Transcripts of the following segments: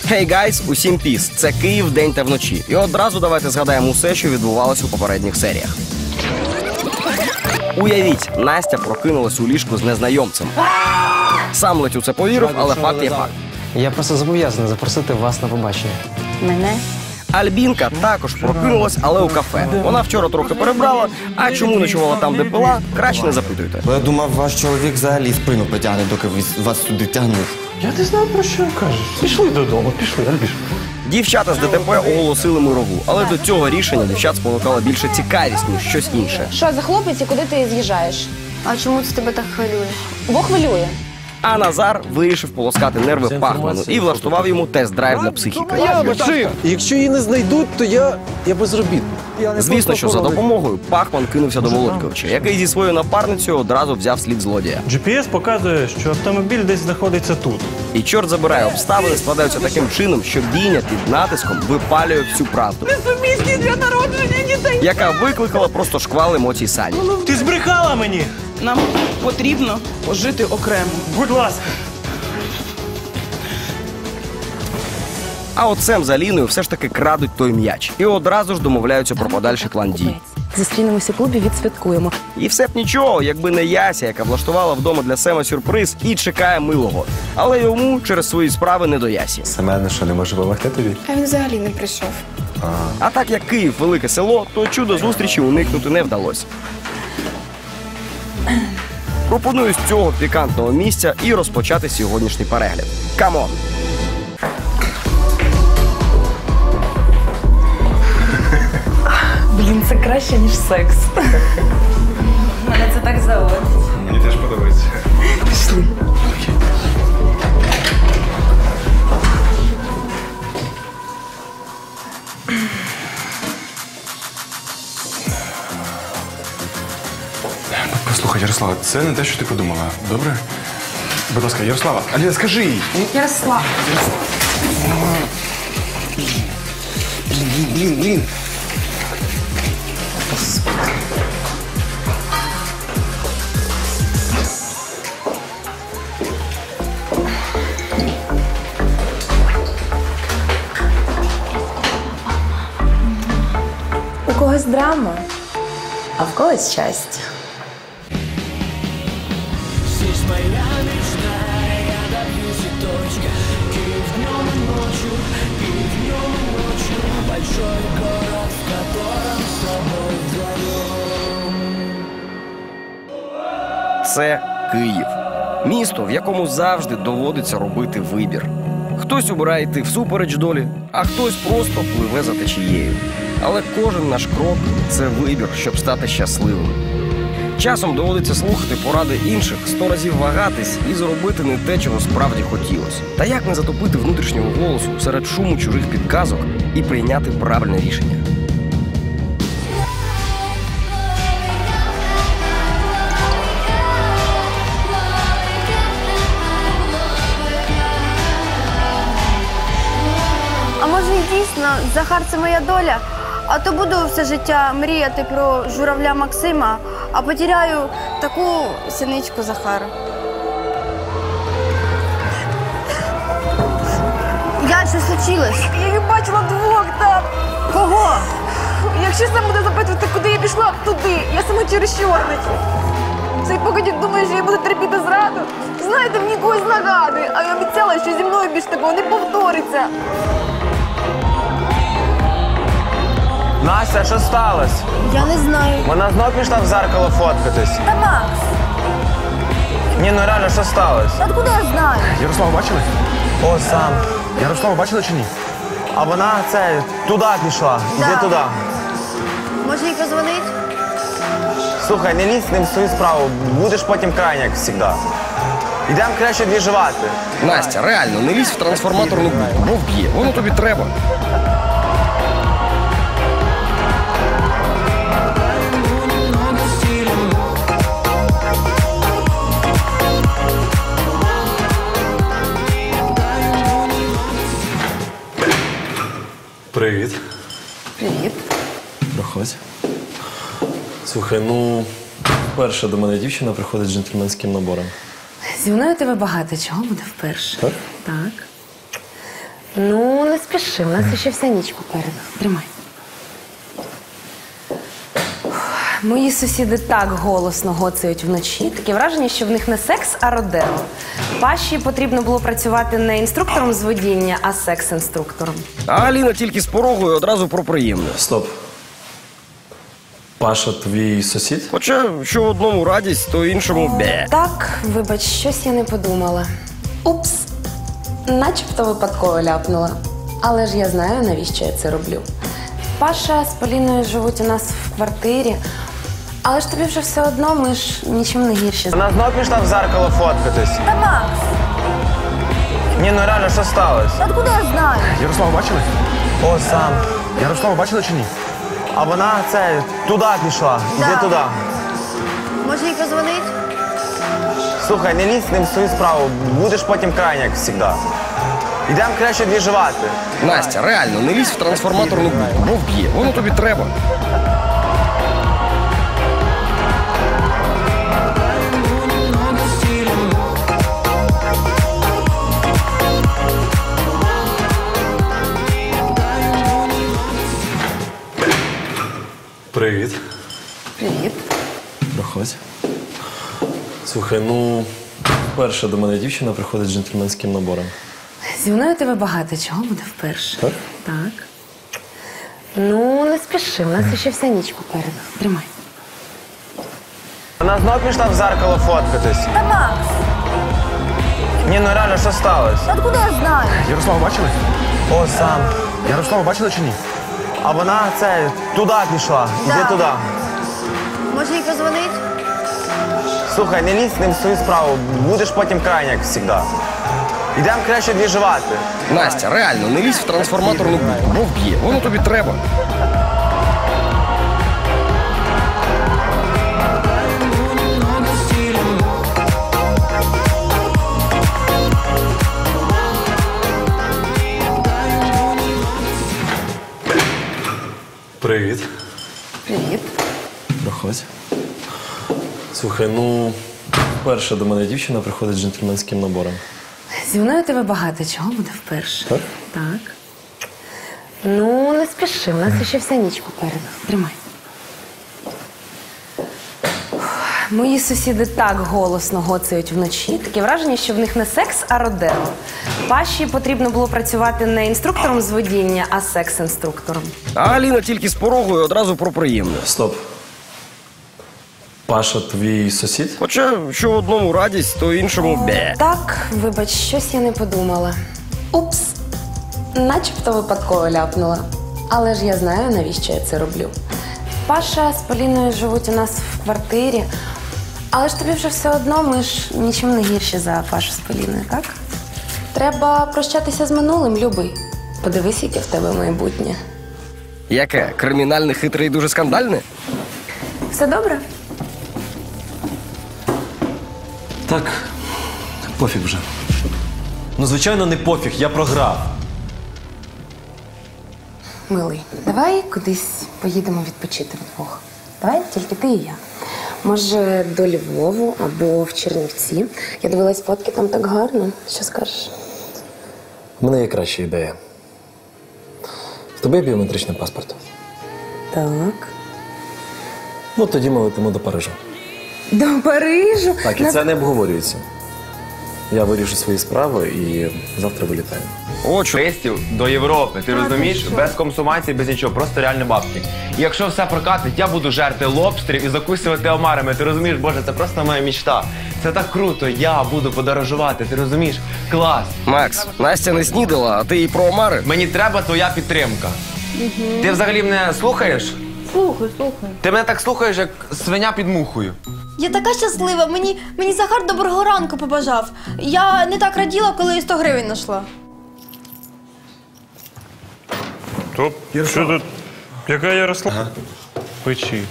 Hey guys, усім піс! Це Київ день та вночі. І одразу давайте згадаємо усе, що відбувалося у попередніх серіях. Уявіть, Настя прокинулась у ліжку з незнайомцем. Сам ледь у це повірив, але факт є факт. Я просто зобов'язаний запросити вас на побачення. Мене? Альбінка також прокинулась, але у кафе. Вона вчора трохи перебрала, а чому ночувала там, де пила, краще не запитуйте. Бо я думав, ваш чоловік взагалі спину потягне, доки вас сюди тягнуть. Я не знаю, про що кажеш. Пішли додому, пішли, Альбіш. Дівчата з ДТП оголосили мирову, але до цього рішення дівчат спонукала більше цікавість, ніж щось інше. Що за хлопець і куди ти з'їжджаєш? А чому це тебе так хвилює? Бо хвилює. А Назар вирішив полоскати нерви Пахману і влаштував йому тест-драйв на психіку. Я машин! Якщо її не знайдуть, то я безробітний. Звісно, що за допомогою Пахман кинувся до Володьковича, який зі своєю напарницею одразу взяв слід злодія. GPS показує, що автомобіль десь знаходиться тут. І чорт забирає, обставини складаються таким чином, що бійня під натиском випалює всю правду. Несумісні для народження дітей. Яка викликала просто шквал емоцій Сані. Ти збрехала мені! Нам потрібно пожити окремо. Будь ласка! А от Сем з Аліною все ж таки крадуть той м'яч. І одразу ж домовляються про подальший план дій. Зустрінемося у клубі, відсвяткуємо. І все б нічого, якби не Яся, яка влаштувала вдома для Сема сюрприз і чекає милого. Але йому через свої справи не до Ясі. Семен, що не може допомогти тобі? А він взагалі не прийшов. А так як Київ – велике село, то чудо зустрічі уникнути не вдалося. Пропоную з цього пікантного місця і розпочати сьогоднішній перегляд. Камон! Блін, це краще, ніж секс. Мене це так заводить. Мені теж подобається. Пішли. Послухай, Ярослава, це не те, що ти подумала. Добре? Будь ласка, Ярослава, Аліна, скажи їй. Ярослав. Блін. У когось драма, а в когось щастя. Це Київ. Місто, в якому завжди доводиться робити вибір. Хтось обирає йти всупереч долі, а хтось просто пливе за течією. Але кожен наш крок – це вибір, щоб стати щасливим. Часом доводиться слухати поради інших, 100 разів вагатись і зробити не те, чого справді хотілося. Та як не затопити внутрішнього голосу серед шуму чужих підказок і прийняти правильне рішення? А може і дійсно, Захар – це моя доля? А то буду все життя мріяти про журавля Максима, а потеряю таку синичку Захара. Я, що случилось? Я їх бачила двох там. Кого? Якщо сам буде запитувати, куди я пішла, туди. Я сама через чорнич. Цей покидьок думає, що я буду терпіти зраду. Знаєте, мені когось нагадує, а я обіцяла, що зі мною більш такого не повториться. Настя, що сталося? Я не знаю. Вона знов пішла в зеркало фоткатись. Та Макс, Ні, ну реально, що сталося? откуда я знаю? Ярослава, бачили? О, сам. Ярослава, бачили чи ні? А вона, туди пішла. Іди Да. туди. Може їй позвонить? Слухай, не лізь з ним в свою справу. Будеш потім крайня, як завжди. Йдемо краще двіжувати. Настя, реально, не лізь в трансформаторну будку, бо вб'є. Воно тобі треба. Привіт. Привіт. Проходь. Слухай, ну, вперше до мене дівчина приходить з джентльменським набором. Зі мною тебе багато чого буде вперше. Так? Так. Ну, не спіши, у нас ще вся ніч попереду. Тримай. Мої сусіди так голосно гоцають вночі. Таке враження, що в них не секс, а родео. Паші потрібно було працювати не інструктором з водіння, а секс-інструктором. А Аліна тільки з порогою одразу про приємне. Стоп. Паша твій сусід? Хоча, що одному радість, то іншому бе. Так, вибач, щось я не подумала. Упс, начебто випадково ляпнула. Але ж я знаю, навіщо я це роблю. Паша з Поліною живуть у нас в квартирі. Але ж тобі вже все одно, ми ж нічим не гірші. Вона знов пішла в зеркало фоткатись. Та Макс, Ні, ну реально, що сталося? откуда я знаю? Ярослава бачили? О, сам. Ярослава бачили чи ні? А вона туди пішла. Іди Да. туди. Може їй позвонить? Слухай, не лізь з ним в свою справу. Будеш потім крайняк, як завжди. Йдемо краще двіжувати. Настя, реально, не лізь в трансформаторну будку, бо вб'є. Воно тобі треба. Привіт. Привіт. Проходь. Слухай, ну, вперше до мене дівчина приходить з джентльменським набором. Зі мною тебе багато чого буде вперше. Так? Так. Ну, не спіши, у нас ще вся ніч попереду. Тримай. Вона знов пішла в зеркало фоткатись. Та Макс, Ні, ну реально, що сталося? откуда я знаю? Ярослава бачили? О, сам. Ярослава бачили чи ні? А вона туди пішла. Іди Да. туди. Може їй позвонить? Слухай, не лізь з ним в свою справу. Будеш потім крайняк, як завжди. Йдемо краще двіжувати. Настя, реально, не лізь в трансформаторну будку, бо вб'є. Воно тобі треба. Привіт. Привіт. Проходь. Слухай, ну, вперше до мене дівчина приходить з джентльменським набором. Зі мною тебе багато чого буде вперше. Так? Так. Ну, не спіши, у нас ще вся ніч попереду. Тримай. Мої сусіди так голосно гоцають вночі. Таке враження, що в них не секс, а родео. Паші потрібно було працювати не інструктором з водіння, а секс-інструктором. А Аліна тільки з порогою одразу про приємне. Стоп. Паша твій сусід? Хоча, що одному радість, то іншому бе. Так, вибач, щось я не подумала. Упс, начебто випадково ляпнула. Але ж я знаю, навіщо я це роблю. Паша з Поліною живуть у нас в квартирі. Але ж тобі вже все одно, ми ж нічим не гірші за Пашу з Поліною, так? Треба прощатися з минулим, любий. Подивись, яке в тебе майбутнє. Яке? Кримінальне, хитре і дуже скандальне? Все добре? Так, пофіг вже. Ну, звичайно, не пофіг, я програв. Милий, давай кудись поїдемо відпочити вдвох. Давай, тільки ти і я. Може, до Львову або в Чернівці. Я дивилась фотки, там так гарно. Що скажеш? У мене є краща ідея. В тебе є біометричний паспорт? Так. Ну, тоді ми летимо до Парижа. До Парижу? Так, і це не обговорюється. Я вирішу свої справи і завтра вилітаю. Туристів до Європи, ти розумієш? Без консумації, без нічого, просто реальні бабки. І якщо все прокатить, я буду жерти лобстерів і закусувати омарами. Ти розумієш, Боже, це просто моя мечта. Це так круто, я буду подорожувати, ти розумієш? Клас! Макс, Настя не снідала, а ти їй про омари? Мені треба твоя підтримка. Ти взагалі мене слухаєш? Слухай. Ти мене так слухаєш, як свиня під мухою. Я така щаслива. Мені Захар доброго ранку побажав. Я не так раділа, коли 100 гривень знайшла. Топ, що тут? Яка Ярослава? Печі.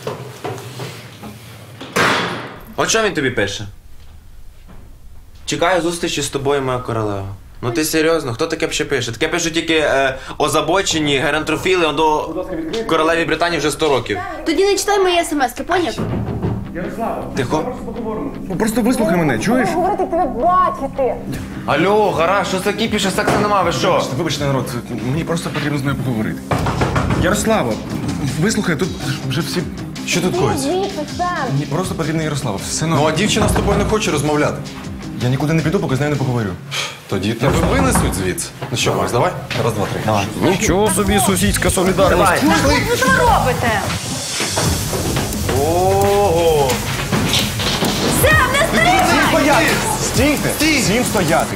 От що він тобі пише? Чекаю зустрічі з тобою, моя королева. Ну ти серйозно? Хто таке ще пише? Таке пишуть тільки озабочені, геронтрофіли, а до королеві Британії вже 100 років. Тоді не читай мої смс-ки, поняв? Тихо. Ну просто вислухай мене, чуєш? Говорити тебе бачити. Алло, гараж, що це кіпіше, сексу нема, ви що? Вибачте, народ, мені просто потрібно з нею поговорити. Ярослава, вислухай, тут вже всі... Що тут коїться? Мені просто потрібна Ярослава, все Ну, а дівчина з тобою не хоче розмовляти. Я нікуди не піду, поки з нею не поговорю. Тоді тебе винесуть звідси. Ну що, Макс, давай? Раз, два, три. Давай. Нічого собі, сусідська солідарність. Ви що ви робите? Ого! Сем, не стрибай! Стійте! Всім стояти!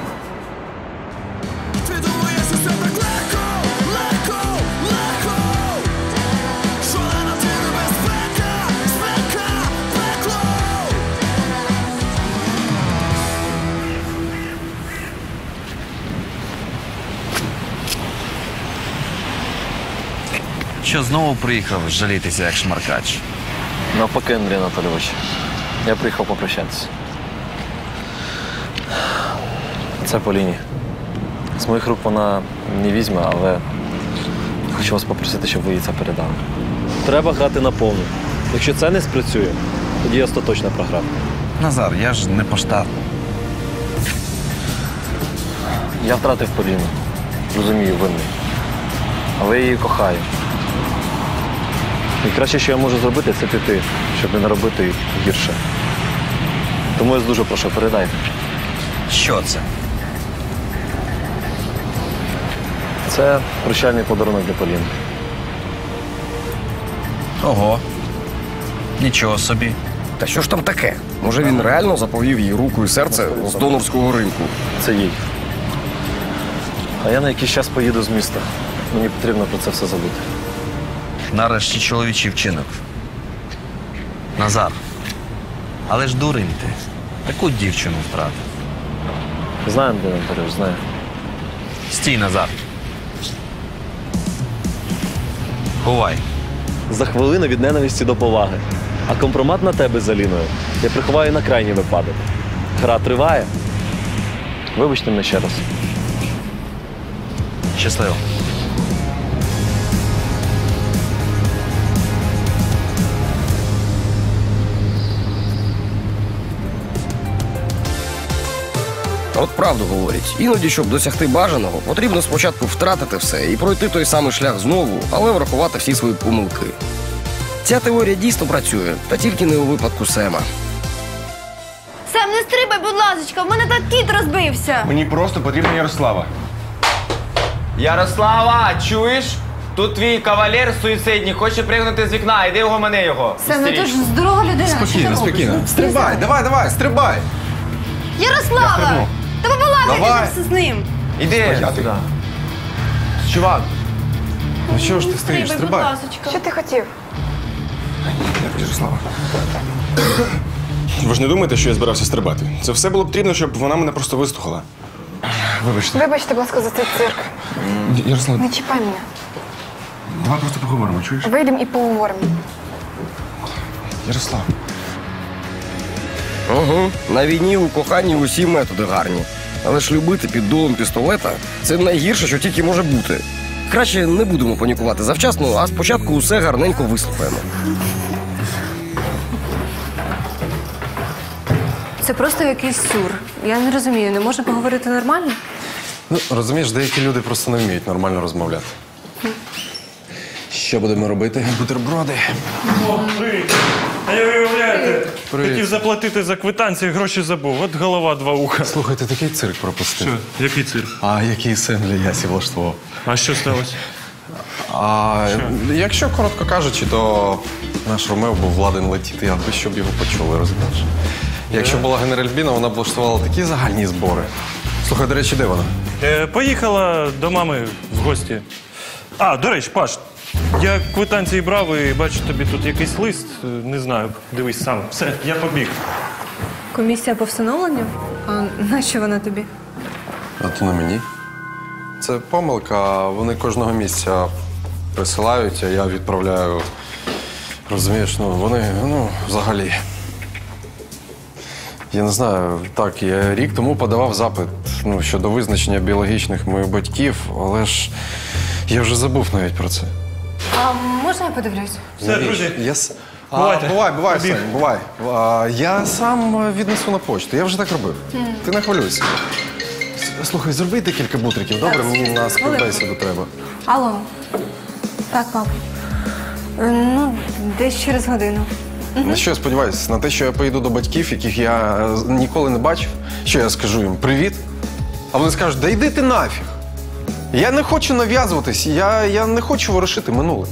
Що знову приїхав жалітися як шмаркач? Навпаки, Андрій Анатолійович. Я приїхав попрощатися. Це Поліні. З моїх рук вона не візьме, але хочу вас попросити, щоб ви їй це передали. Треба грати наповну. Якщо це не спрацює, тоді я остаточно програв. Назар, я ж не поштатний. Я втратив Поліну. Розумію, винний. Але я її кохаю. І краще, що я можу зробити, це піти, щоб не наробити гірше. Тому я вас дуже прошу, передайте. Що це? Це прощальний подарунок для Поліни. Ого. Нічого собі. Та що ж там таке? Може він реально заповів їй руку і серце з донорського ринку? Це їй. А я на якийсь час поїду з міста. Мені потрібно про це все забути. Нарешті чоловічий вчинок. Назар, але ж дурень ти. Таку дівчину втратив. Знаю, Андрій Анатолійович, знаю. Стій, Назар. Бувай. За хвилину від ненависті до поваги. А компромат на тебе з Аліною я приховаю на крайній випадок. Гра триває. Вибачте мене ще раз. Щасливо. От правду говорять, іноді, щоб досягти бажаного, потрібно спочатку втратити все і пройти той самий шлях знову, але врахувати всі свої помилки. Ця теорія дійсно працює, та тільки не у випадку Сема. Сем, не стрибай, будь ласочка, в мене так кіт розбився. Мені просто потрібна Ярослава. Ярослава, чуєш? Тут твій кавалер суїцидний, хоче пригнути з вікна, іди угомони його. Сем, ну ти ж здорова людина. Спокійно, спокійно. Стрибай, давай, стрибай. Ярослава! Та побалакайте Давай. вже з ним. Іди сюди. Чувак, Ну чого ж ти стоїш? Будь Стрибай. ласочка. Що ти хотів? Дякую, Ярослава. Ви ж не думаєте, що я збирався стрибати? Це все було потрібно, щоб вона мене просто вислухала. Вибачте. Вибачте, будь ласка, за цей цирк. Ярослава, Не чіпай мене. давай просто поговоримо, чуєш? Вийдемо і поговоримо. Ярослав. Угу. На війні у коханні усі методи гарні. Але ж любити під дулом пістолета – це найгірше, що тільки може бути. Краще не будемо панікувати завчасно, а спочатку усе гарненько вислухаємо. Це просто якийсь сюр. Я не розумію, не можна поговорити нормально? Ну, розумієш, деякі люди просто не вміють нормально розмовляти. Що будемо робити? Бутерброди. О, привіт. А я виявляєте, Привіт. хотів заплатити за квитанції, гроші забув. От голова два уха. Слухай, ти такий цирк пропустив. Що? Який цирк? А який син для Ясі влаштував? А що сталося? А якщо коротко кажучи, то наш Ромео був ладен летіти, аби щоб його почули, розумієш? Якщо була генеральбіна, вона б влаштувала такі загальні збори. Слухай, до речі, де вона? Поїхала до мами в гості. А, до речі, Паш, я квитанції брав і бачу тобі тут якийсь лист. Не знаю, дивись сам. Все, я побіг. Комісія по встановленню? А нащо вона тобі? А то на мені. Це помилка, вони кожного місяця присилають, а я відправляю. Розумієш, вони, взагалі. Я не знаю, так, я рік тому подавав запит щодо визначення біологічних моїх батьків, але ж я вже забув навіть про це. А можна я подивлюсь? Все, друзі. Бувайте. Бувай, Побіг. Сань, бувай. Я сам віднесу на почту, я вже так робив. Ти не хвилюйся. Слухай, зроби декілька бутриків, добре? Мені на співбесіду треба. Алло. Так, пап. Ну, десь через годину. На що я сподіваюся? На те, що я поїду до батьків, яких я ніколи не бачив? Що я скажу їм? Привіт? А вони скажуть, да йди ти нафіг. Я не хочу нав'язуватись, я не хочу ворушити минуле.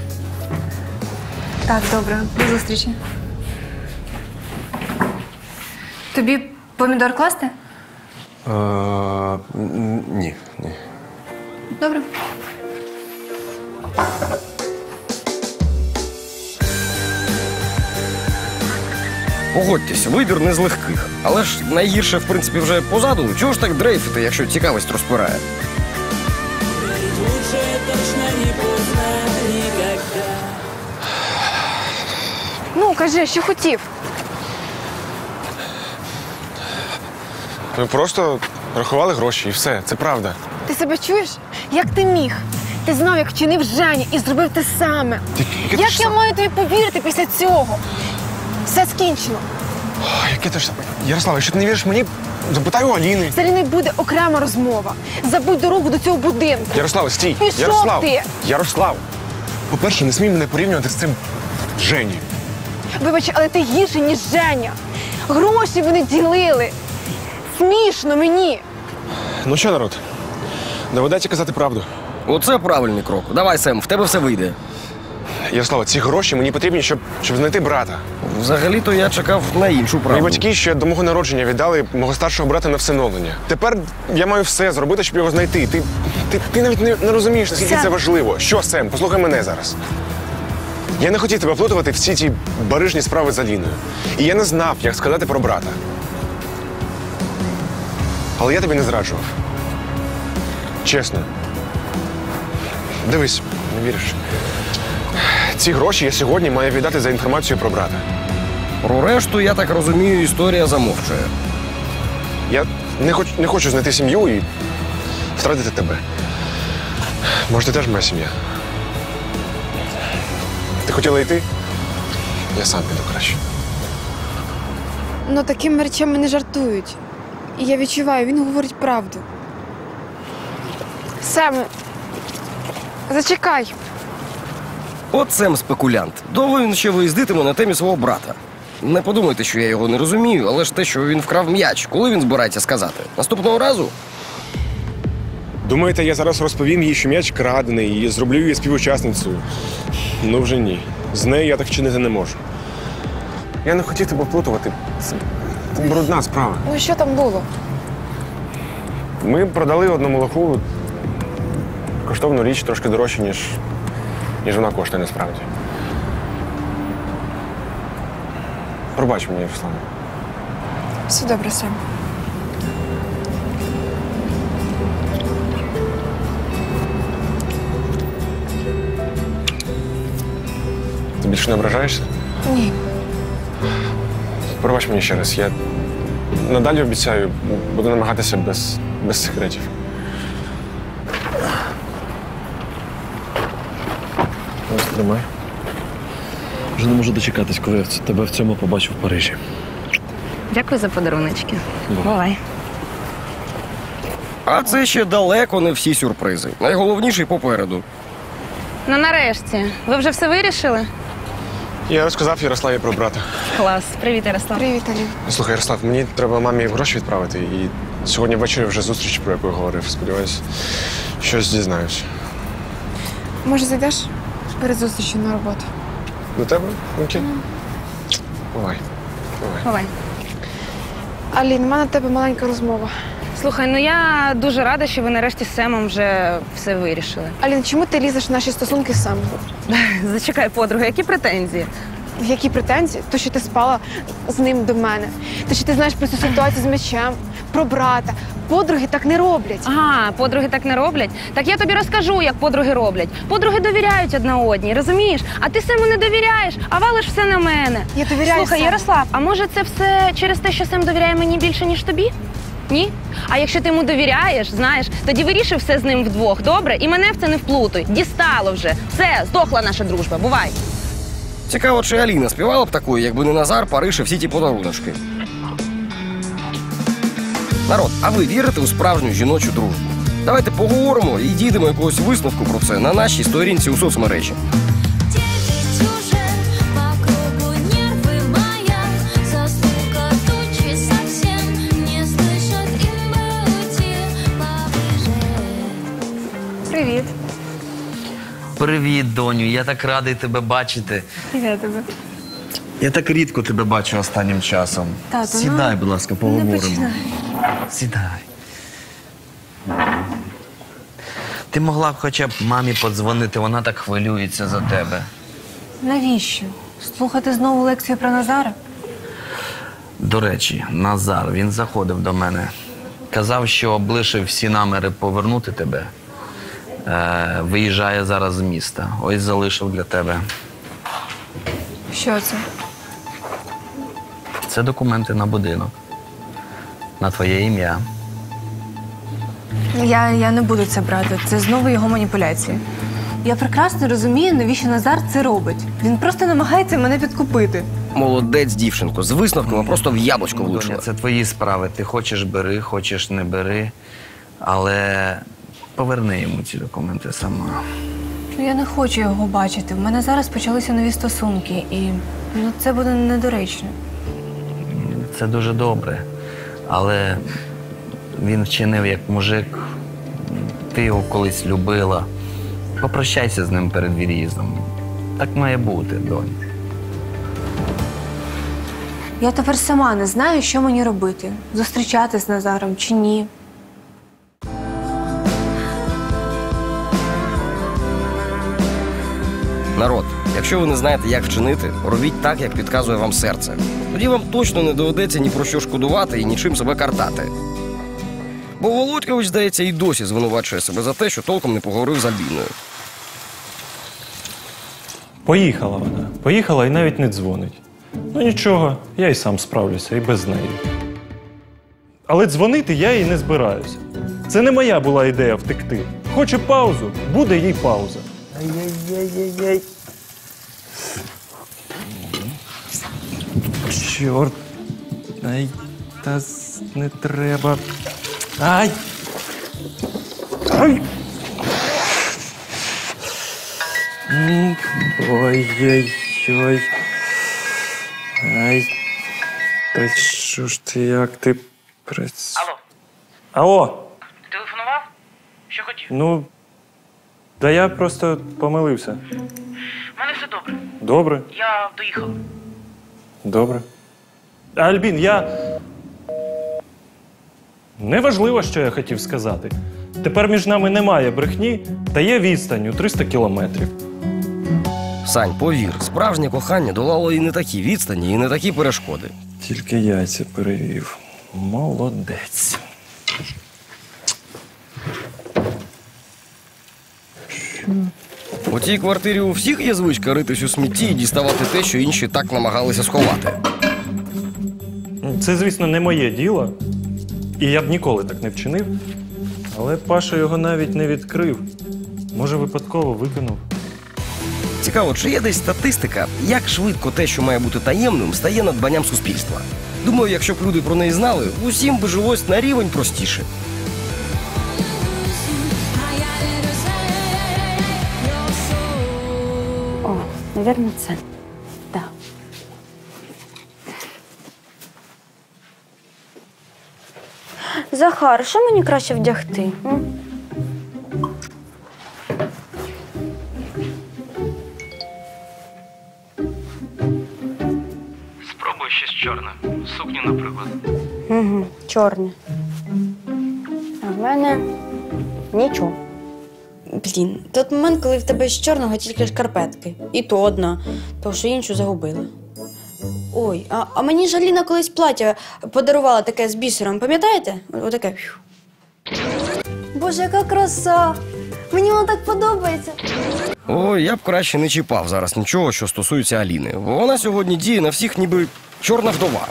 Так, добре. До зустрічі. Тобі помідор класти? Ні. Добре. Погодьтеся, вибір не з легких. Але ж найгірше, в принципі, вже позаду. Чого ж так дрейфити, якщо цікавість розпирає? Ну, кажи, що хотів. Ми просто рахували гроші і все, це правда. Ти себе чуєш? Як ти міг? Ти знав, як вчинив Женя і зробив те саме. Як я маю тобі повірити після цього? Все скінчено. Яке ти ж... Ярослав, якщо ти не віриш мені, запитай у Аліни. З Аліною буде окрема розмова. Забудь дорогу до цього будинку. Ярослав, стій! Пішов Ярослав! ти! Ярослав! По-перше, не смій мене порівнювати з цим Жені. Вибач, але ти гірший, ніж Женя. Гроші вони ділили. Смішно мені. Ну що, народ, доведеться казати правду. Оце правильний крок. Давай, Сем, в тебе все вийде. Ярослава, ці гроші мені потрібні, щоб знайти брата. Взагалі-то я чекав на іншу правду. Мої батьки ще до мого народження віддали мого старшого брата на всиновлення. Тепер я маю все зробити, щоб його знайти. Ти навіть не розумієш, наскільки це важливо. Що, Сем, послухай мене зараз. Я не хотів тебе вплутувати в всі ті барижні справи з Аліною. І я не знав, як сказати про брата. Але я тобі не зраджував. Чесно. Дивись, не віриш. Ці гроші я сьогодні маю віддати за інформацію про брата. Про решту, я так розумію, історія замовчує. Я не хочу знайти сім'ю і втратити тебе. Може, ти теж моя сім'я? Ти хотіла йти? Я сам піду краще. Ну, такими речами не жартують. І я відчуваю, він говорить правду. Сем, зачекай. От Сем спекулянт. Довго він ще виїздитиме на темі свого брата. Не подумайте, що я його не розумію, але ж те, що він вкрав м'яч, коли він збирається сказати? Наступного разу? Думаєте, я зараз розповім їй, що м'яч крадений і зроблю її співучасницею? Ну вже ні. З нею я так вчинити не можу. Я не хотів тебе вплутувати. Це брудна справа. Ну, що там було? Ми продали одному лоху коштовну річ трошки дорожче, ніж вона коштує насправді. Пробач мені, Руслан. Все добре, Сем. Ти більше не ображаєшся? Ні. Пробач мені ще раз. Я надалі обіцяю, буду намагатися без секретів. Ось тримай. Вже не можу дочекатись, коли я тебе в цьому побачу в Парижі. Дякую за подаруночки. Бувай. А це ще далеко не всі сюрпризи. Найголовніший попереду. Ну, нарешті. Ви вже все вирішили? Я розказав Ярославі про брата. Клас. Привіт, Ярослав. Привіт, Алін. Слухай, Ярослав, мені треба мамі гроші відправити. І сьогодні ввечері вже зустріч, про яку я говорив. Сподіваюсь, щось дізнаюсь. Може, зайдеш перед зустрічю на роботу? До тебе? Окей. Бувай. Бувай. Алін, у мене до тебе маленька розмова. Слухай, ну я дуже рада, що ви нарешті з Семом вже все вирішили. Алін, чому ти лізеш в наші стосунки з Семом? Зачекай, подруга, які претензії? Які претензії? То, що ти спала з ним до мене. То, що ти знаєш про цю ситуацію з м'ячем, про брата. Подруги так не роблять. Ага, подруги так не роблять? Так я тобі розкажу, як подруги роблять. Подруги довіряють одна одній, розумієш? А ти Сему не довіряєш, а валиш все на мене. Я довіряю Слухай, Сему. Ярослав, а може це все через те, що Сем довіряє мені більше, ніж тобі? Ні? А якщо ти йому довіряєш, знаєш, тоді вирішуй все з ним вдвох, добре? І мене в це не вплутуй. Дістало вже. Все, здохла наша дружба. Бувай. Цікаво, чи Аліна співала б такою, якби не Назар, Париж і всі ті подаруночки. Народ, а ви вірите у справжню жіночу дружбу? Давайте поговоримо і дійдемо якогось висновку про це на нашій сторінці у соцмережі. Привіт. Привіт, доню. Я так радий тебе бачити. Я тебе. Я так рідко тебе бачу останнім часом. Тато, Сідай, ну, будь ласка, не поговоримо. починай. Сідай. Ти могла б хоча б мамі подзвонити, вона так хвилюється за тебе. Навіщо? Слухати знову лекцію про Назара? До речі, Назар, він заходив до мене. Казав, що облишив всі наміри повернути тебе. Виїжджає зараз з міста. Ось залишив для тебе. Що це? Це документи на будинок. На твоє ім'я. Я не буду це брати. Це знову його маніпуляції. Я прекрасно розумію, навіщо Назар це робить. Він просто намагається мене підкупити. Молодець, дівчинко, з висновками просто в яблучко влучила. Доня, це твої справи. Ти хочеш – бери, хочеш – не бери. Але поверни йому ці документи сама. Я не хочу його бачити. В мене зараз почалися нові стосунки, і це буде недоречно. Це дуже добре. Але він вчинив як мужик. Ти його колись любила. Попрощайся з ним перед від'їздом. Так має бути, донь. Я тепер сама не знаю, що мені робити. Зустрічатись з Назаром чи ні. Народ, якщо ви не знаєте, як вчинити, робіть так, як підказує вам серце. Тоді вам точно не доведеться ні про що шкодувати і нічим себе картати. Бо Володькович, здається, і досі звинувачує себе за те, що толком не поговорив з Альбіною. Поїхала вона. Поїхала і навіть не дзвонить. Ну нічого, я й сам справлюся, і без неї. Але дзвонити я їй не збираюся. Це не моя була ідея втекти. Хоче паузу, буде їй пауза. Ай-яй-яй-яй-яй. Чорт. Ай, та не треба. Ай! Ай! Ой-ой-ой. Ай. Та що ж ти, як ти працюєш? Алло. Алло. Телефонував? Що хотів? Ну, та я просто помилився. У мене все добре. Добре? Я доїхав. Добре. Альбін, неважливо, що я хотів сказати. Тепер між нами немає брехні, та є відстань у 300 кілометрів. Сань, повір, справжнє кохання долало і не такі відстані, і не такі перешкоди. Тільки яйця перевів. Молодець. У цій квартирі у всіх є звичка ритись у смітті і діставати те, що інші так намагалися сховати. Це, звісно, не моє діло. І я б ніколи так не вчинив. Але Паша його навіть не відкрив. Може, випадково викинув. Цікаво, чи є десь статистика, як швидко те, що має бути таємним, стає надбанням суспільства? Думаю, якщо б люди про неї знали, усім би жилось на рівень простіше. О, мабуть, це. Так. Захар, що мені краще вдягти? Спробуй щось чорне. Сукню, наприклад. Угу, чорне. А в мене нічого. Блін, тот момент, коли в тебе з чорного тільки шкарпетки. І то одна, тому що іншу загубила. Ой, а мені ж Аліна колись плаття подарувала таке з бісером, пам'ятаєте? Отаке. Боже, яка краса! Мені воно так подобається. Ой, я б краще не чіпав зараз нічого, що стосується Аліни. Бо вона сьогодні діє на всіх ніби чорна вдова.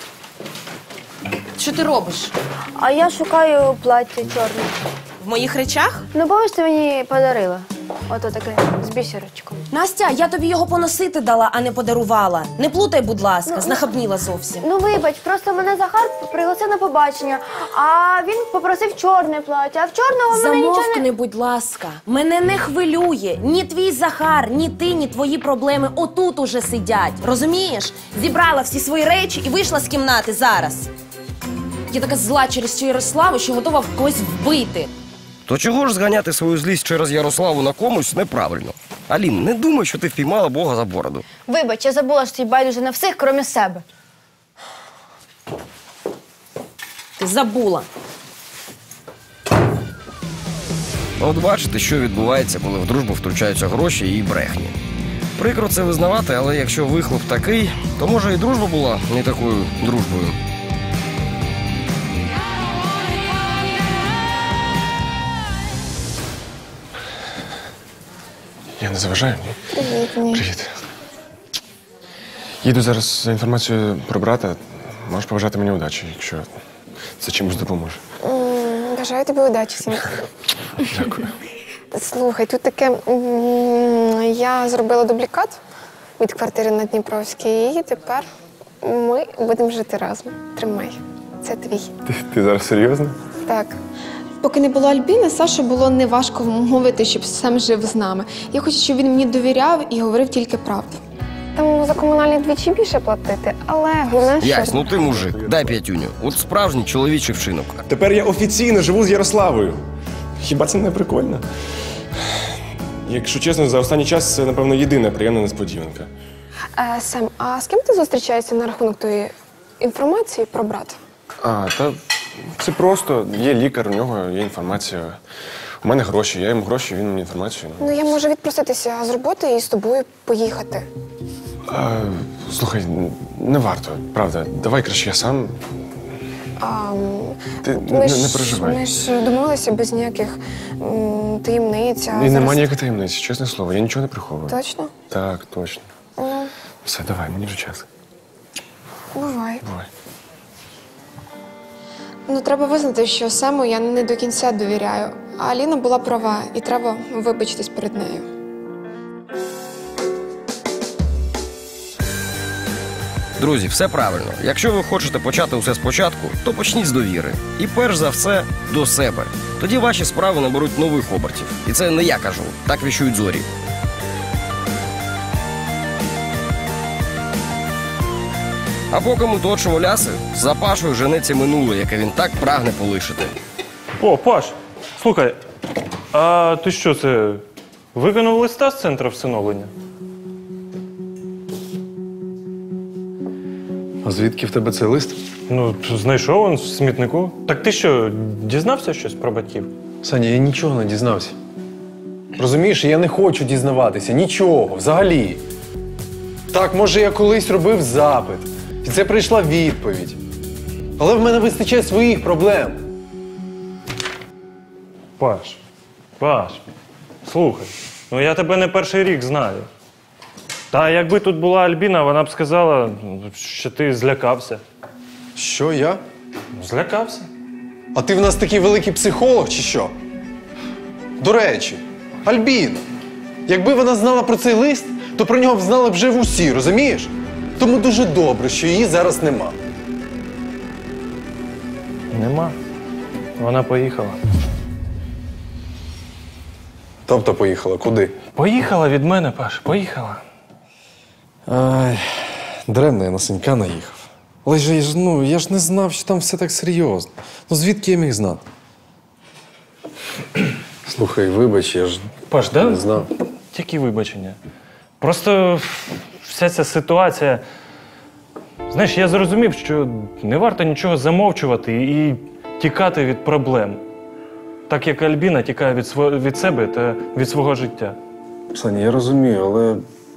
Що ти робиш? А я шукаю плаття чорне. В моїх речах? Ну, помниш, ти мені подарила. Ото таке з бісерочком. Настя, я тобі його поносити дала, а не подарувала. Не плутай, будь ласка, знахабніла зовсім. Ну вибач, просто мене Захар пригласив на побачення, а він попросив чорне плаття, а в чорному в мене нічого не... Замовкни, будь ласка. Мене не хвилює. Ні твій Захар, ні ти, ні твої проблеми отут уже сидять. Розумієш? Зібрала всі свої речі і вийшла з кімнати зараз. Я така зла через цю Ярославу, що готова когось вбити. То чого ж зганяти свою злість через Ярославу на комусь неправильно? Алін, не думай, що ти впіймала Бога за бороду. Вибач, я забула, що цей байдуже на всіх, крім себе. Ти забула. От бачите, що відбувається, коли в дружбу втручаються гроші і брехні. Прикро це визнавати, але якщо вихлоп такий, то може і дружба була не такою дружбою. Я не заважаю? Привіт, ні. Привіт. Їду зараз за інформацією про брата. Можеш побажати мені удачі, якщо це чимось допоможе. Бажаю тобі удачі, Сімка. Дякую. Слухай, тут таке. Я зробила дублікат від квартири на Дніпровській, і тепер ми будемо жити разом. Тримай. Це твій. Ти зараз серйозно? Так. Поки не було Альбіни, Сашу було неважко вмовити, щоб сам жив з нами. Я хочу, щоб він мені довіряв і говорив тільки правду. Там за комунальні двічі більше платити, але головне, що... Ясь, ну ти мужик, дай п'ятюню. От справжній чоловічий вчинок. Тепер я офіційно живу з Ярославою. Хіба це не прикольно? Якщо чесно, за останній час це, напевно, єдина приємна несподіванка. Сем, а з ким ти зустрічаєшся на рахунок тої інформації про брата? Та це просто. Є лікар, у нього є інформація. У мене гроші, я йому гроші, він мені інформацію. Ну, я можу відпроситися з роботи і з тобою поїхати. Слухай, не варто, правда. Давай краще я сам. Ти не переживай. Ми ж домовилися без ніяких таємниць. І нема ніяких таємниць, чесне слово, я нічого не приховую. Точно? Так, точно. Все, давай, мені вже час. Бувай. Бувай. Ну, треба визнати, що Сему я не до кінця довіряю. А Аліна була права, і треба вибачитись перед нею. Друзі, все правильно. Якщо ви хочете почати усе спочатку, то почніть з довіри. І перш за все, до себе. Тоді ваші справи наберуть нових обертів. І це не я кажу, так віщують зорі. А поки ми точимо ляси, за Пашою женеться минуле, яке він так прагне полишити. О, Паш, слухай, а ти що це, виконав листа з центру всиновлення? А звідки в тебе цей лист? Ну, знайшов він в смітнику. Так ти що, дізнався щось про батьків? Саня, я нічого не дізнався. Розумієш, я не хочу дізнаватися. Нічого, взагалі. Так, може, я колись робив запит. І це прийшла відповідь. Але в мене вистачає своїх проблем. Паш, слухай, ну я тебе не перший рік знаю. Та якби тут була Альбіна, вона б сказала, що ти злякався. Що, я? Злякався. А ти в нас такий великий психолог, чи що? До речі, Альбіна, якби вона знала про цей лист, то про нього б знали вже усі, розумієш? Тому дуже добре, що її зараз нема. Нема. Вона поїхала. Тобто поїхала куди? Поїхала від мене, Паш, поїхала. Ай, даремно я на Санька наїхав. Але ж я ж не знав, що там все так серйозно. Ну звідки я міг знати? Слухай, вибач, я ж Паш, не знав. Тільки вибачення. Просто вся ця ситуація. Знаєш, я зрозумів, що не варто нічого замовчувати і тікати від проблем. Так як Альбіна тікає від себе та від свого життя. Саня, я розумію, але.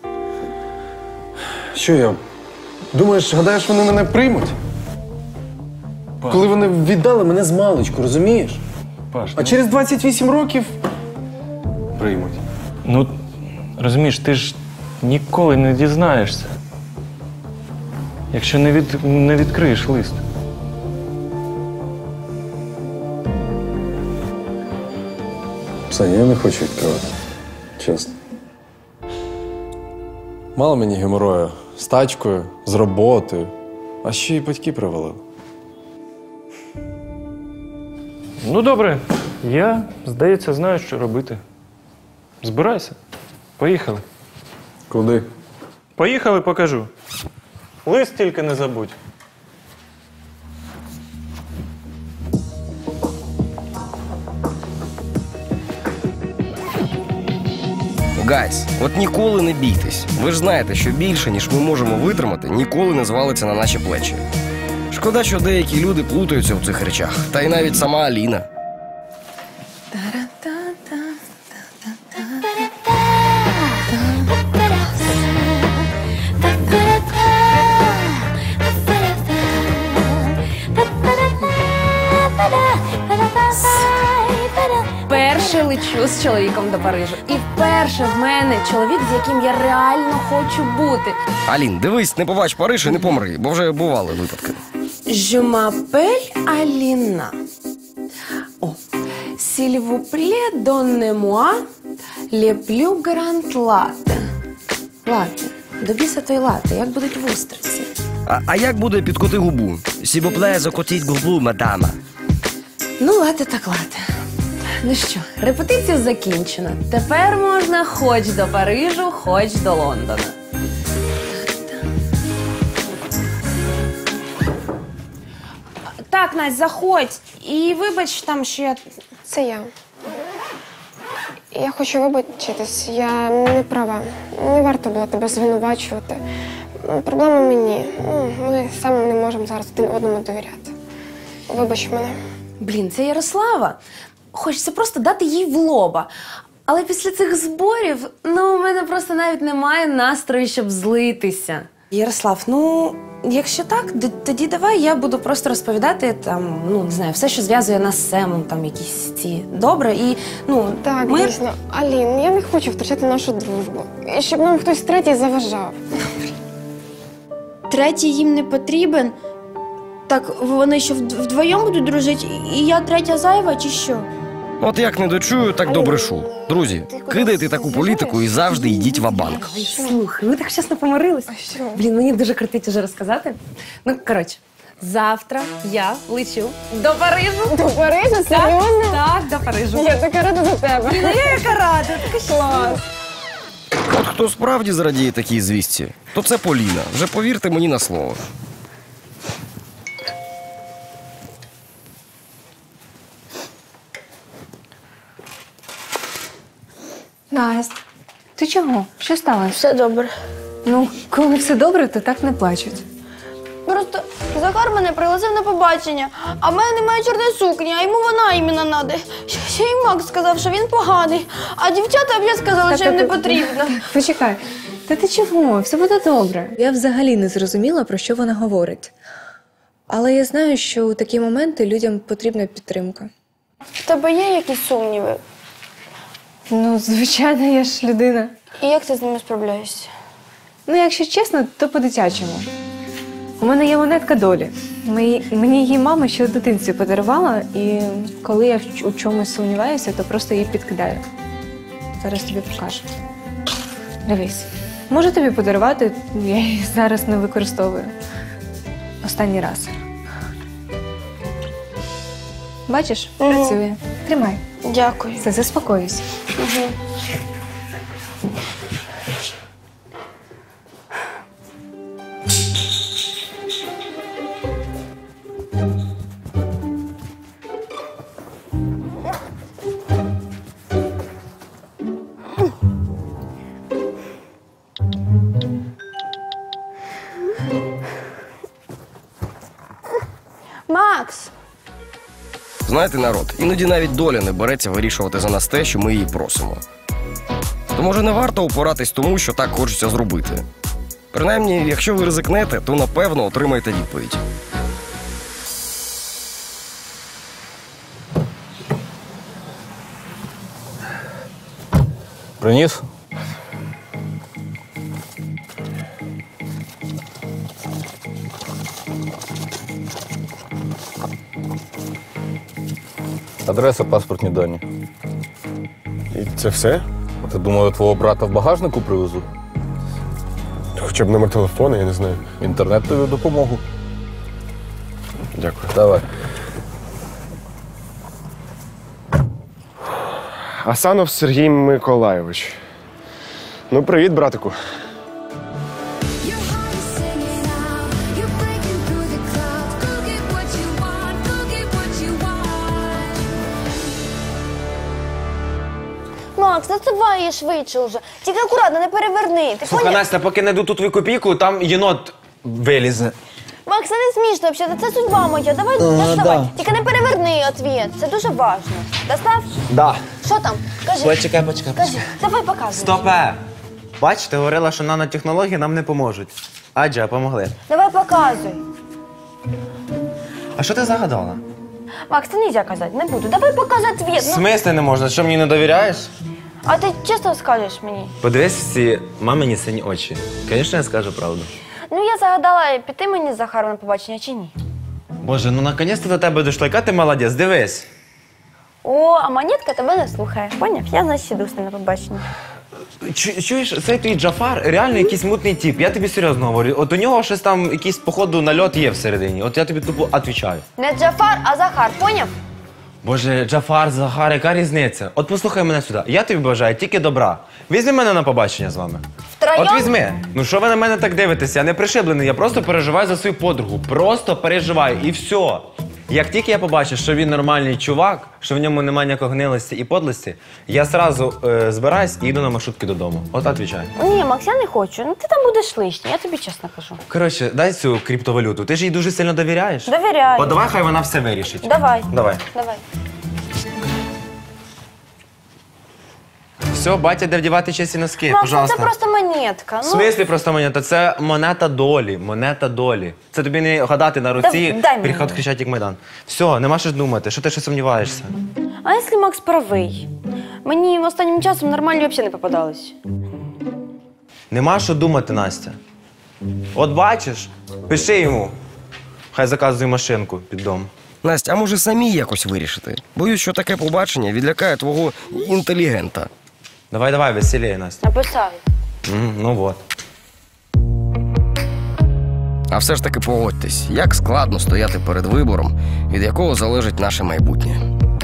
Що я? Думаєш, гадаєш, вони мене приймуть? Паш. Коли вони віддали мене з маличку, розумієш? Паш, А через 28 років приймуть. Ну, розумієш, ти ж ніколи не дізнаєшся, якщо не відкриєш лист. Саня, я не хочу відкривати. чесно. Мало мені геморою з тачкою, з роботою, а ще й батьки привалили. Ну, добре. Я, здається, знаю, що робити. Збирайся. Поїхали. Куди? Поїхали, покажу. Лист тільки не забудь. Гайс, от ніколи не бійтесь. Ви ж знаєте, що більше, ніж ми можемо витримати, ніколи не звалиться на наші плечі. Шкода, що деякі люди плутаються в цих речах. Та й навіть сама Аліна. Вперше лечу з чоловіком до Парижу. І вперше в мене чоловік, з яким я реально хочу бути. Алін, дивись, не побач Париж і не помри, бо вже бували випадки. Je m'appelle Alina. О. S'il vous plaît, donnez-moi les plus grandes latte. Лати. До біса той лати. Як будуть в устриці? А як буде підкоти губу? Сібопле закотіть губу, мадама. Ну, лати так лати. Ну що, репетиція закінчена. Тепер можна хоч до Парижу, хоч до Лондона. Так, Настя, заходь. І вибач там, що я... Це я. Я хочу вибачитись, я не права. Не варто було тебе звинувачувати. Проблема мені. Ми саме не можемо зараз один одному довіряти. Вибач мене. Блін, це Ярослава. Хочеться просто дати їй в лоба. Але після цих зборів, у мене просто навіть немає настрою, щоб злитися. Ярослав, якщо так, тоді давай я буду просто розповідати там, не знаю, все, що зв'язує нас з Семом, там якісь ці добре і, Так, ми... дійсно. Алін, я не хочу втрачати нашу дружбу. І щоб нам хтось третій заважав. Третій їм не потрібен. Так вони що вдвоєм будуть дружити, і я третя зайва, чи що? От як не дочую, так добре шу. Друзі, кидайте таку політику і завжди йдіть ва-банк. Слухай, ми так чесно помирились. Блін, мені дуже кортить уже розказати. Коротше, завтра я лечу до Парижу. До Парижу? Серйозно? Так, до Парижу. Я така рада за тебе. Я яка рада, така клас. От хто справді зрадіє такій звістці, то це Поліна. Вже повірте мені на слово. Настя, ти чого? Що сталося? Все добре. Коли все добре, то так не плачуть. Просто Захар мене пригласив на побачення, а в мене немає чорної сукні, а йому вона іменно надо. Ще й Макс сказав, що він поганий, а дівчата вже сказали, що їм не потрібно. Почекай, та ти чого? Все буде добре. Я взагалі не зрозуміла, про що вона говорить. Але я знаю, що у такі моменти людям потрібна підтримка. В тебе є якісь сумніви? Звичайно, я ж людина. І як ти з ними справляєшся? Якщо чесно, то по-дитячому. У мене є монетка долі. Мені її мама ще у дитинстві подарувала, і коли я у чомусь сумніваюся, то просто її підкидаю. Зараз тобі покажу. Дивись. Можу тобі подарувати, я її зараз не використовую. Останній раз. Бачиш, працює. Тримай. Дякую. Все, заспокоюсь. Угу. Макс! Знаєте, народ, іноді навіть доля не береться вирішувати за нас те, що ми її просимо. То може не варто упиратись тому, що так хочеться зробити. Принаймні, якщо ви ризикнете, то напевно отримаєте відповідь. Приніс? Адреса, паспортні дані. І це все? Ти думала, твого брата в багажнику привезу? Хоча б номер телефону, я не знаю. Інтернет тобі в допомогу. Дякую. Давай. Асанов Сергій Миколайович. Ну, привіт, братику. Макс, ну давай швидше вже. Тільки акуратно, не переверни. Ти Слухай, поняв? Настя, поки не йду тут твою копійку, там єнот вилізе. Макс, це не смішно взагалі, це судьба моя. Давай, доставай. Тільки не переверни ответ, це дуже важливо. Достав? Да. Що там? Кажи. Почекай. Кажи, давай показуй. Стопе! Бач, ти говорила, що нанотехнології нам не поможуть. Адже, помогли. Давай показуй. А що ти загадала? Макс, це нельзя казати, не буду. Давай показуй В ответ. смислі не можна? Що, мені не довіряєш? А ти чесно скажеш мені? Подивись в ці мамині сині очі. Звісно, я скажу правду. Ну, я загадала, піти мені з Захаром на побачення чи ні? Боже, ну наконець-то до тебе дійшло. Яка ти молодець, дивись. О, а монетка тебе не слухає. Поняв? Я, значить, іду з ним на побачення. Чуєш, цей твій Джафар реально якийсь мутний тип. Я тобі серйозно говорю. От у нього щось там, якийсь, походу, нальот є всередині. От я тобі тупо відповідаю. Не Джафар, а Захар, поняв? Боже, Джафар, Захар, яка різниця? От послухай мене сюди. Я тобі бажаю тільки добра. Візьми мене на побачення з вами. Втроєм? От візьми. Ну що ви на мене так дивитеся? Я не пришиблений, я просто переживаю за свою подругу. Просто переживаю і все. Як тільки я побачу, що він нормальний чувак, що в ньому немає ніякої гнилості і подлості, я одразу збираюсь і йду на маршрутки додому. От відповідаю. Ні, Макс, я не хочу. Ну ти там будеш лишній, я тобі чесно кажу. Коротше, дай цю криптовалюту. Ти ж їй дуже сильно довіряєш? Довіряю. От давай, хай вона все вирішить. Давай. Давай. Давай. Все, батя, де вдівати чесні носки, Макс, пожалуйста. це просто монетка. В смислі просто монета? Це монета долі, монета долі. Це тобі не гадати на руці, дай мені. переход Хрещатик Майдан. Все, нема що думати, що ти ще сумніваєшся? А якщо Макс правий? Мені останнім часом нормальні взагалі не попадались. Нема що думати, Настя. От бачиш, пиши йому. Хай заказує машинку під дом. Настя, а може самі якось вирішити? Боюсь, що таке побачення відлякає твого інтелігента. Давай, веселіє, Настя. Написав. Ну от. А все ж таки погодьтесь, як складно стояти перед вибором, від якого залежить наше майбутнє.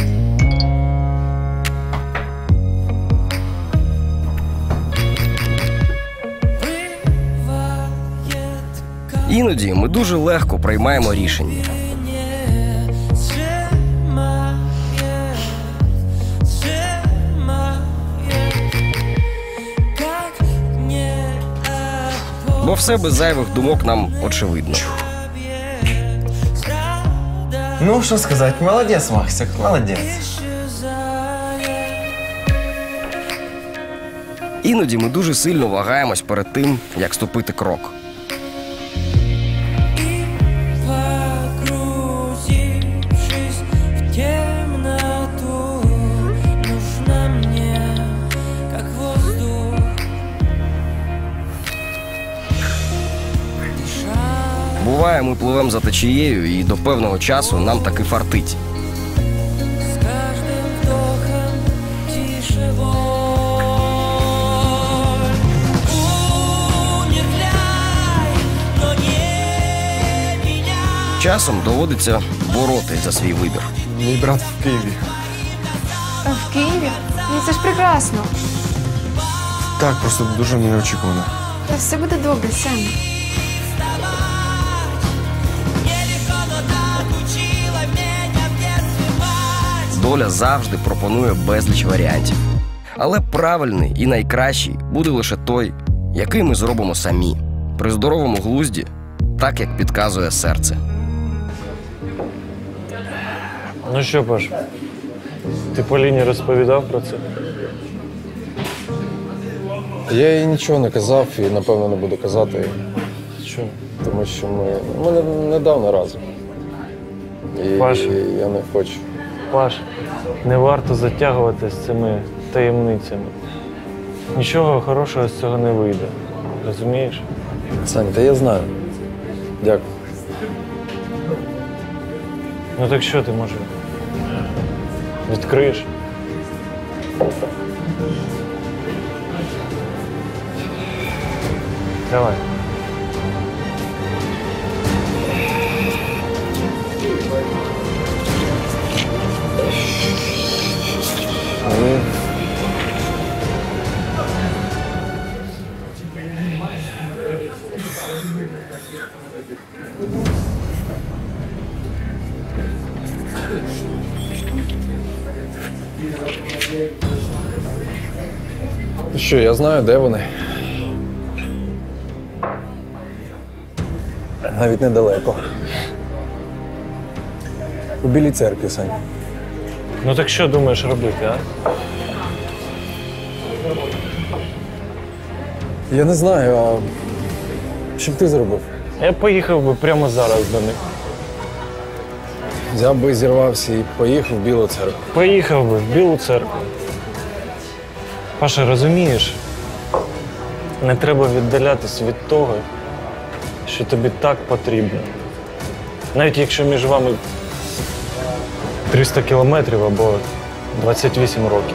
Іноді ми дуже легко приймаємо рішення. Бо все без зайвих думок нам очевидно. Ну, що сказати, молодець, Максик, молодець. Іноді ми дуже сильно вагаємось перед тим, як ступити крок. Буває, ми пливемо за течією, і до певного часу нам таки фартить. Часом доводиться боротись за свій вибір. Мій брат в Києві. В Києві? Ну це ж прекрасно. Так, просто дуже неочікувано. Та все буде добре, Сем. Доля завжди пропонує безліч варіантів. Але правильний і найкращий буде лише той, який ми зробимо самі, при здоровому глузді, так як підказує серце. Ну що, Паш, ти Поліні розповідав про це? Я їй нічого не казав і, напевно, не буду казати. Що? Тому що ми недавно разом. І Паш. я не хочу. Паш, не варто затягувати з цими таємницями. Нічого хорошого з цього не вийде. Розумієш? Сань, та я знаю. Дякую. Ну так що ти, може, відкриєш? Давай. Що, я знаю, де вони. Навіть недалеко. У Білій церкві, Сань. Ну так що думаєш робити, а? Я не знаю, а що б ти зробив? Я поїхав би прямо зараз до них. Взяв би, зірвався і поїхав в Білу церкву. Поїхав би в Білу церкву. Паша, розумієш, не треба віддалятись від того, що тобі так потрібно. Навіть якщо між вами 300 кілометрів або 28 років.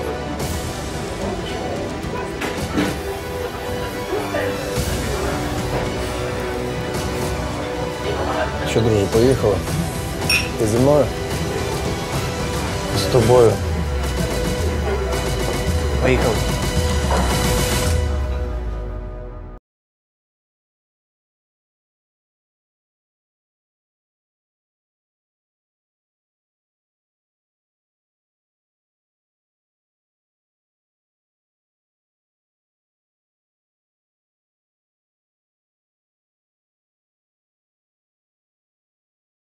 Що, друже, поїхали? Ти зі мною? З тобою. Поїхали.